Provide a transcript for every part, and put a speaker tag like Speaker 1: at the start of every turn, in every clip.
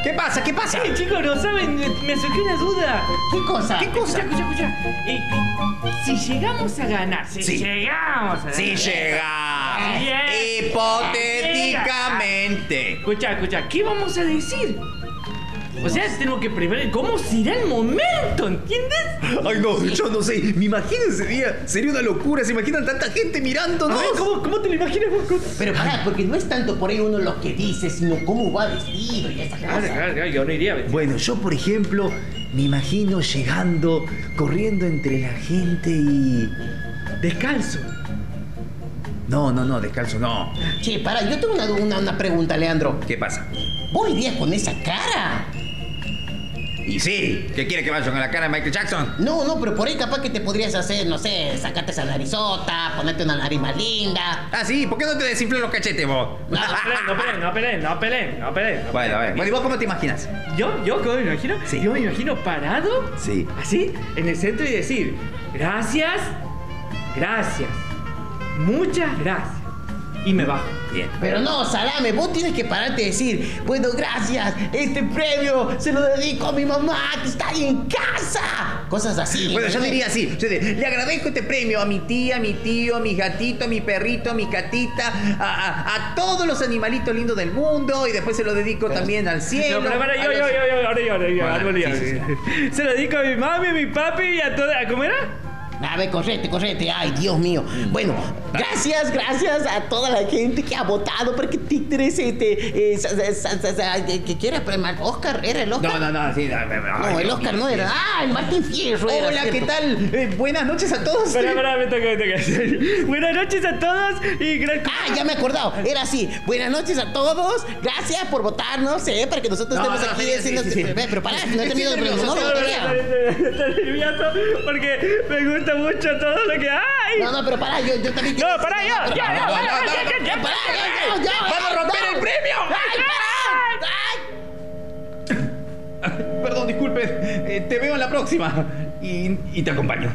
Speaker 1: ¿Qué pasa? ¿Qué pasa?
Speaker 2: Chicos, no saben, me surgió una duda.
Speaker 1: ¿Qué cosa? ¿Qué cosa?
Speaker 2: Escucha. Si llegamos a ganar, si llegamos a ganar.
Speaker 1: Si llegamos.
Speaker 2: Bien.
Speaker 1: Hipotéticamente.
Speaker 2: Escucha, ¿qué vamos a decir? O sea, tenemos que prever cómo será el momento, ¿entiendes?
Speaker 1: Ay, no, yo no sé. Me imagino ese día. Sería una locura. ¿Se imaginan tanta gente mirándonos?
Speaker 2: ¿Cómo te lo imaginas vos?
Speaker 3: Pero pará, porque no es tanto por ahí uno lo que dice, sino cómo va vestido y esas cosas.
Speaker 2: Claro, yo no iría.
Speaker 1: Bueno, yo, por ejemplo, me imagino llegando, corriendo entre la gente y...
Speaker 2: Descalzo.
Speaker 1: No, descalzo no.
Speaker 3: Che, pará, yo tengo una pregunta, Leandro.
Speaker 1: ¿Qué pasa?
Speaker 3: ¿Vos irías con esa cara?
Speaker 1: Y sí, ¿qué quiere que vaya con la cara de Michael Jackson?
Speaker 3: No, pero por ahí capaz que te podrías hacer, no sé, sacarte esa narizota, ponerte una nariz más linda.
Speaker 1: Ah, sí, ¿por qué no te desinflas los cachetes vos?
Speaker 2: No peleen.
Speaker 1: Bueno, a ver. Bueno, ¿y vos cómo te imaginas?
Speaker 2: ¿Yo cómo me imagino?
Speaker 1: Sí.
Speaker 2: Yo me imagino parado,
Speaker 1: Sí.
Speaker 2: así, en el centro y decir, gracias, muchas gracias. Y me bajo.
Speaker 1: Bien.
Speaker 3: Pero no, Salame, vos tienes que pararte y decir, bueno, gracias, este premio se lo dedico a mi mamá que está ahí en casa. Cosas así.
Speaker 1: Bueno, yo diría así. Le agradezco este premio a mi tía, a mi tío, a mi gatito, a mi perrito, a mi catita, a todos los animalitos lindos del mundo y después se lo dedico también al cielo.
Speaker 2: No, pero para yo. Se lo dedico a mi mami, a mi papi y a toda... ¿Cómo era?
Speaker 3: A ver, correte. Ay, Dios mío. Bueno, gracias a toda la gente que ha votado porque Títeres, que quiere premiar. ¿Oscar? ¿Era el Oscar?
Speaker 1: No, sí.
Speaker 3: No, el Oscar no era. Ah, el Martín Fierro era.
Speaker 1: Hola, ¿qué tal? Buenas noches a todos.
Speaker 2: Espera, me toca. Buenas noches a todos y gracias.
Speaker 3: Ah, ya me he acordado. Era así. Buenas noches a todos. Gracias por votarnos, para que nosotros estemos aquí haciendo...
Speaker 1: Sí.
Speaker 3: Pero pará, no he terminado el premio. No,
Speaker 2: Estoy nervioso porque me gusta mucho todo lo que hay.
Speaker 3: No, pero pará, yo también...
Speaker 2: No, pará, ya.
Speaker 1: ¡Vamos a romper el premio! Perdón, disculpe. Te veo en la próxima. Y te acompaño.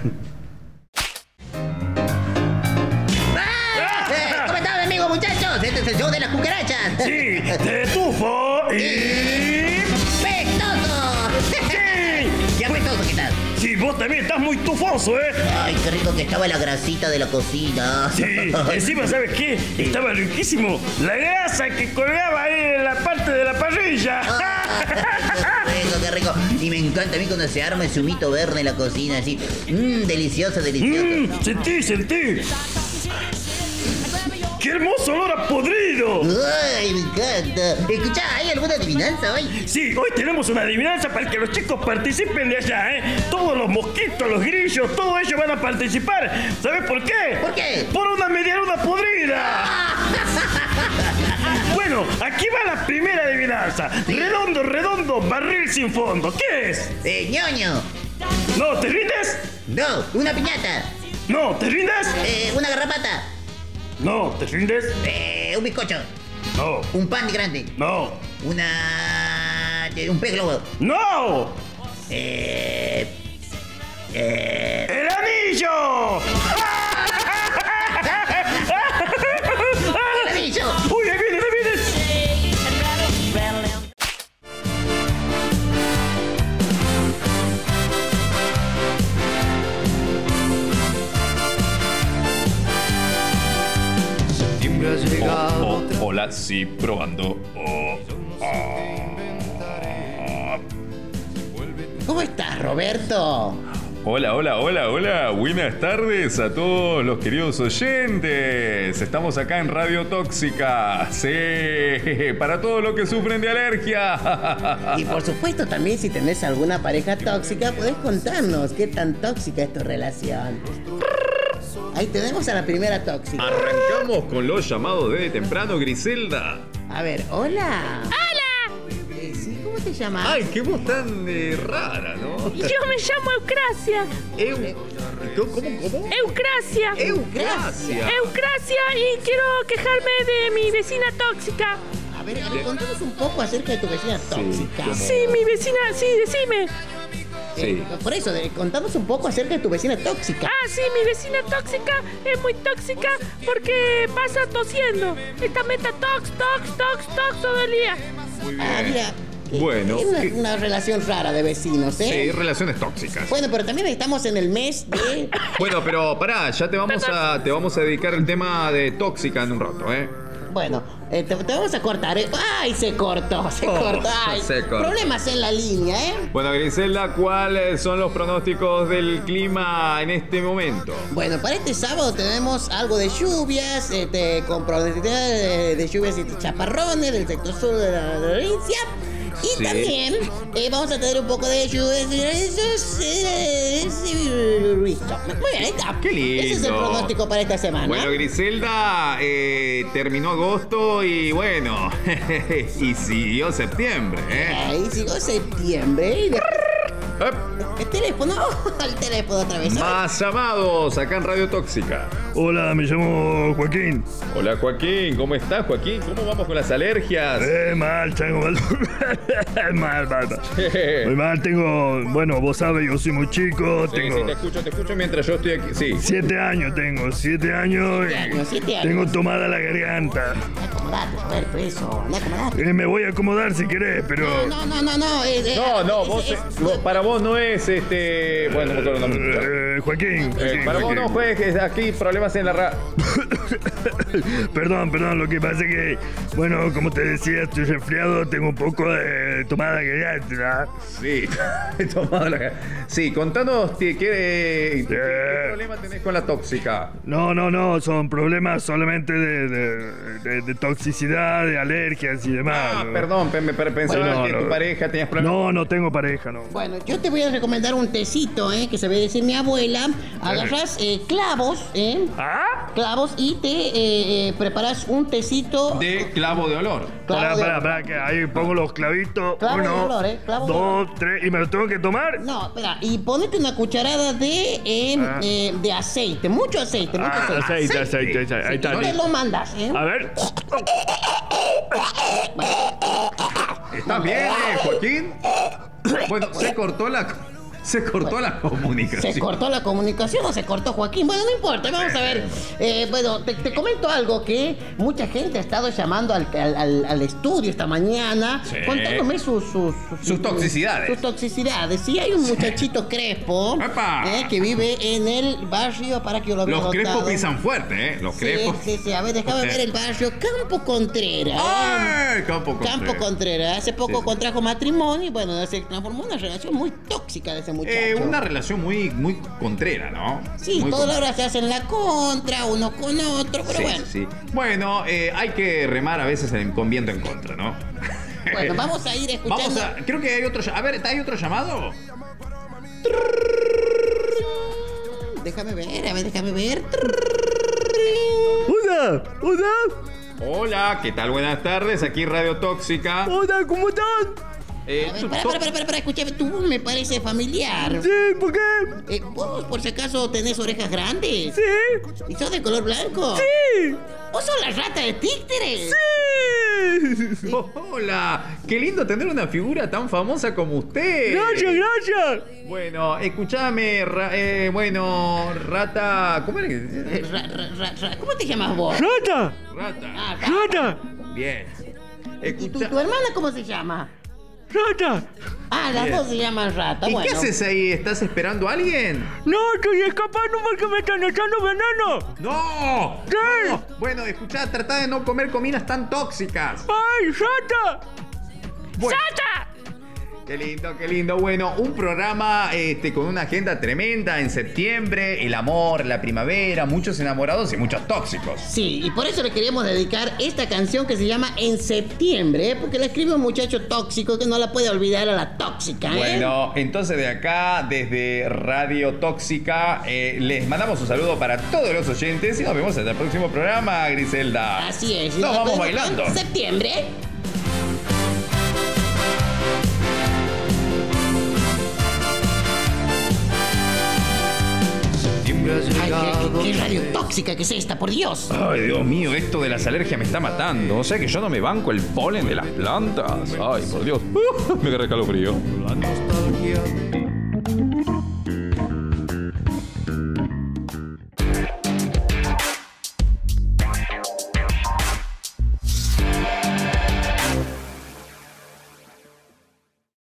Speaker 3: ¿Cómo están, amigos, muchachos? Este es el show de las cucarachas.
Speaker 4: Sí, de tufo y...
Speaker 3: ¡Pestoso!
Speaker 4: Sí.
Speaker 3: Ya pestoso, ¿qué tal?
Speaker 4: Sí, vos también estás muy tufoso, ¿eh?
Speaker 3: Ay, qué rico que estaba la grasita de la cocina.
Speaker 4: Sí, encima, ¿sabes qué? Estaba riquísimo la grasa que colgaba ahí en la parte de la parrilla.
Speaker 3: Qué rico. Y me encanta a mí cuando se arma ese humito verde en la cocina, así. Delicioso.
Speaker 4: Sentí. ¡Qué hermoso olor a podrido!
Speaker 3: Ay, me encanta. Escuchá, ¿hay alguna adivinanza hoy?
Speaker 4: Sí, hoy tenemos una adivinanza para que los chicos participen de allá, ¿eh? Todos los mosquitos, los grillos, todos ellos van a participar. ¿Sabes por qué?
Speaker 3: ¿Por qué?
Speaker 4: ¡Por una medialuna podrida! Bueno, aquí va la primera adivinanza. Redondo, barril sin fondo. ¿Qué es?
Speaker 3: Ñoño.
Speaker 4: ¿No te rindes?
Speaker 3: No, una piñata.
Speaker 4: ¿No te rindes?
Speaker 3: Una garrapata.
Speaker 4: ¿No te rindes?
Speaker 3: Un bizcocho.
Speaker 4: No.
Speaker 3: Un pan grande.
Speaker 4: No.
Speaker 3: Un pez globo.
Speaker 4: ¡No!
Speaker 3: ¡El
Speaker 4: anillo!
Speaker 3: ¡El anillo!
Speaker 4: ¡Uy, ahí viene!
Speaker 5: Hola, sí, probando.
Speaker 3: ¿Cómo estás, Roberto?
Speaker 5: Hola. Buenas tardes a todos los queridos oyentes. Estamos acá en Radio Tóxica. Sí, para todos los que sufren de alergia.
Speaker 3: Y por supuesto también si tenés alguna pareja tóxica, podés contarnos qué tan tóxica es tu relación. Ahí tenemos a la primera tóxica.
Speaker 5: Arrancamos con los llamados de temprano, Griselda.
Speaker 3: A ver, hola. Sí, ¿cómo te llamas?
Speaker 5: Ay, qué voz tan rara, ¿no?
Speaker 6: Yo me llamo Eucrasia.
Speaker 5: ¿Cómo?
Speaker 6: Eucrasia. Eucrasia y quiero quejarme de mi vecina tóxica.
Speaker 3: A ver, contanos un poco acerca de tu vecina tóxica.
Speaker 6: Sí, mi vecina, sí, decime.
Speaker 5: Sí.
Speaker 3: Por eso, contanos un poco acerca de tu vecina tóxica.
Speaker 6: Ah, sí, mi vecina tóxica es muy tóxica porque pasa tosiendo. Esta meta tox todo el día.
Speaker 3: Ah, mira,
Speaker 5: Bueno.
Speaker 3: Es una relación rara de vecinos, ¿eh?
Speaker 5: Sí, relaciones tóxicas.
Speaker 3: Bueno, pero también estamos en el mes de...
Speaker 5: Bueno, pero pará, ya te vamos a dedicar el tema de tóxica en un rato, ¿eh?
Speaker 3: Bueno, te vamos a cortar, ¿eh? ¡Ay, se cortó! Ay,
Speaker 5: se cortó.
Speaker 3: Problemas en la línea, ¿eh?
Speaker 5: Bueno, Griselda, ¿cuáles son los pronósticos del clima en este momento?
Speaker 3: Bueno, para este sábado tenemos algo de lluvias, con probabilidad de lluvias y chaparrones del sector sur de la provincia. Y
Speaker 5: Sí.
Speaker 3: también vamos a tener un poco de lluvias. Muy bien, ahí está.
Speaker 5: Qué lindo.
Speaker 3: Ese es el pronóstico para esta semana.
Speaker 5: Bueno, Griselda, terminó agosto y bueno, y siguió septiembre, ¿eh?
Speaker 3: Ahí sigo septiembre. El teléfono, al teléfono otra vez.
Speaker 5: Más llamados acá en Radio Tóxica.
Speaker 4: Hola, me llamo Joaquín.
Speaker 5: Hola, Joaquín, ¿cómo estás, Joaquín? ¿Cómo vamos con las alergias?
Speaker 4: Mal, chango, mal. mal. Muy mal, tengo... Bueno, vos sabés, yo soy muy chico,
Speaker 5: Sí,
Speaker 4: tengo...
Speaker 5: sí, te escucho mientras yo estoy aquí. Sí.
Speaker 4: 7 años tengo, 7 años y
Speaker 3: 7 años.
Speaker 4: tengo tomada la garganta.
Speaker 3: Acomodate, Roberto, eso. Acomodate.
Speaker 4: Me voy a acomodar si querés, pero...
Speaker 3: No.
Speaker 5: No, para vos no es bueno, no me acuerdo el nombre.
Speaker 4: Joaquín.
Speaker 5: Para vos no juegues aquí problemas en la
Speaker 4: Perdón, lo que pasa es que, bueno, como te decía, estoy resfriado, tengo un poco de tomada garganta.
Speaker 5: Sí, he tomado la... Sí, contanos qué problema tenés con la tóxica.
Speaker 4: No, son problemas solamente de toxicidad, de alergias y demás.
Speaker 5: Ah,
Speaker 4: ¿no?
Speaker 5: perdón, pensaba que tu pareja tenías problemas.
Speaker 4: No tengo pareja, no.
Speaker 3: Bueno, yo te voy a recomendar un tecito, que se ve decir mi abuela. Agarras clavos,
Speaker 4: ¿Ah?
Speaker 3: clavos y te preparas un tecito
Speaker 5: De clavo de olor.
Speaker 4: Pará, que ahí pongo los clavitos.
Speaker 3: Clavo de
Speaker 4: 1,
Speaker 3: olor, clavo de
Speaker 4: 2, 3, ¿y me lo tengo que tomar?
Speaker 3: No, espera, y ponete una cucharada de aceite, mucho aceite.
Speaker 4: Aceite. Ahí está.
Speaker 3: No te lo mandas,
Speaker 4: A ver.
Speaker 5: ¿Estás bien, Joaquín? Bueno, se cortó la comunicación.
Speaker 3: ¿Se cortó la comunicación o se cortó Joaquín? Bueno, no importa, vamos a ver. Bueno, te comento algo que mucha gente ha estado llamando al estudio esta mañana,
Speaker 5: Sí.
Speaker 3: contándome sus
Speaker 5: toxicidades.
Speaker 3: Sus toxicidades. Sí, hay un muchachito Crespo
Speaker 5: ¡Epa!
Speaker 3: que vive en el barrio, para que yo lo vea.
Speaker 5: Los crespos pisan fuerte, ¿eh? Los crespos.
Speaker 3: Sí, a ver, déjame ver el barrio Campo Contreras.
Speaker 5: ¡Ay! Campo
Speaker 3: Contreras. Hace poco
Speaker 5: Sí.
Speaker 3: contrajo matrimonio y bueno, se transformó en una relación muy tóxica de ese muchacho.
Speaker 5: Una relación muy contrera, ¿no?
Speaker 3: Sí,
Speaker 5: Muy
Speaker 3: toda la
Speaker 5: contrera.
Speaker 3: hora se hacen la contra, uno con otro, pero
Speaker 5: Sí,
Speaker 3: bueno.
Speaker 5: sí. Bueno, hay que remar a veces con viento en contra, ¿no?
Speaker 3: Bueno, vamos a ir escuchando.
Speaker 5: Creo que hay otro... A ver, ¿hay otro llamado?
Speaker 3: Déjame ver.
Speaker 4: Hola.
Speaker 5: Hola, ¿qué tal? Buenas tardes, aquí Radio Tóxica.
Speaker 4: Hola, ¿cómo estás?
Speaker 3: A ver, para, escúchame, tu voz me parece familiar.
Speaker 4: Sí, ¿por qué?
Speaker 3: ¿Vos por si acaso tenés orejas grandes?
Speaker 4: Sí.
Speaker 3: ¿Y sos de color blanco?
Speaker 4: Sí.
Speaker 3: ¿Vos sos la rata de títeres?
Speaker 4: Sí.
Speaker 5: Oh, hola, qué lindo tener una figura tan famosa como usted.
Speaker 4: Gracias.
Speaker 5: Bueno, escúchame, rata... ¿Cómo era que...?
Speaker 3: ¿Cómo te llamas vos?
Speaker 4: Rata.
Speaker 3: Ah,
Speaker 4: Rata.
Speaker 5: Bien.
Speaker 3: ¿Y tu hermana cómo se llama?
Speaker 4: Rata.
Speaker 3: Ah, las
Speaker 5: Bien.
Speaker 3: dos se llaman rata.
Speaker 5: ¿Y
Speaker 3: Bueno.
Speaker 5: qué haces ahí? ¿Estás esperando a alguien?
Speaker 4: No, estoy escapando porque me están echando veneno.
Speaker 5: ¡No!
Speaker 4: ¿Qué?
Speaker 5: No. Bueno, escuchá, tratá de no comer comidas tan tóxicas.
Speaker 4: ¡Ay, rata!
Speaker 5: Bueno,
Speaker 6: ¡Sata!
Speaker 5: qué lindo. Bueno, un programa con una agenda tremenda en septiembre. El amor, la primavera, muchos enamorados y muchos tóxicos.
Speaker 3: Sí, y por eso le queríamos dedicar esta canción que se llama En Septiembre, porque la escribe un muchacho tóxico que no la puede olvidar a la tóxica, ¿eh?
Speaker 5: Bueno, entonces de acá, desde Radio Tóxica, les mandamos un saludo para todos los oyentes y nos vemos en el próximo programa, Griselda.
Speaker 3: Así es.
Speaker 5: Nos vamos
Speaker 3: podemos
Speaker 5: bailando.
Speaker 3: En septiembre. Ay, qué radio tóxica que es esta, por Dios.
Speaker 5: Ay, Dios mío, esto de las alergias me está matando. O sea que yo no me banco el polen de las plantas. Ay, por Dios. Me agarré calofrío.
Speaker 7: La nostalgia